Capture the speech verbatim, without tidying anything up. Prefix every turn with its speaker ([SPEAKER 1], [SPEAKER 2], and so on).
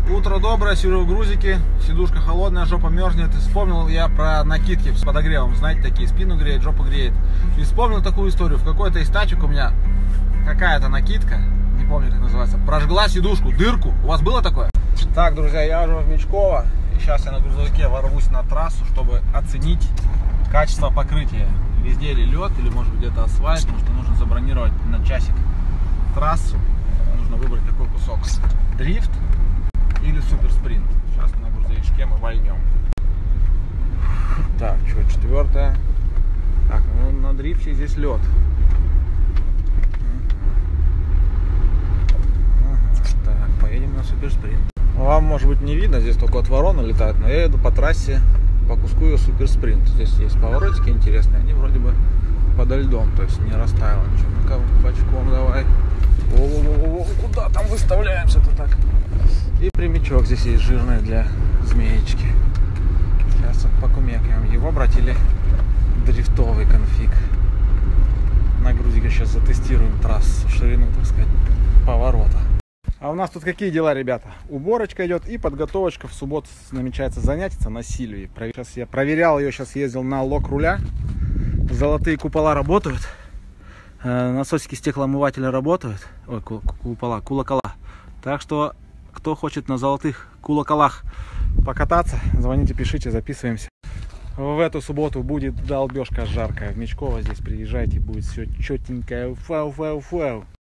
[SPEAKER 1] Утро доброе, сижу в грузике, сидушка холодная, жопа мерзнет. И вспомнил я про накидки с подогревом, знаете, такие, спину греет, жопу греет. И вспомнил такую историю, в какой-то из тачек у меня какая-то накидка, не помню как называется, прожгла сидушку, дырку. У вас было такое? Так, друзья, я уже в Мечково, и сейчас я на грузовике ворвусь на трассу, чтобы оценить качество покрытия. Везде ли лед, или может быть где-то асфальт, потому что нужно забронировать на часик трассу. Нужно выбрать какой кусок. Дрифт или супер спринт. Сейчас на грузовичке мы вольнем. Так, что, четвертое. Так, ну на дрифте здесь лед. Так, поедем на супер спринт. Вам может быть не видно, здесь только вот вороны летают, но я еду по трассе по куску ее супер спринт. Здесь есть поворотики интересные, они вроде бы подо льдом, то есть не растаяло ничего. Ну-ка, бочком давай. О-о-о-о, куда там выставляемся-то так? И прямичок здесь есть жирный для змеечки. Сейчас покумекаем, его брать или дрифтовый конфиг. На грузике сейчас затестируем трассу, ширину, так сказать, поворота. А у нас тут какие дела, ребята? Уборочка идет и подготовочка. В субботу намечается занятие на Сильвии. Сейчас я проверял ее, сейчас ездил на лок руля. Золотые купола работают. Насосики стеклоомывателя работают. Ой, купола, кулакола. Так что, кто хочет на золотых кулаколах покататься, звоните, пишите, записываемся. В эту субботу будет долбежка жаркая. В Мечково здесь приезжайте, будет все четенькое. Фау, фау, фау.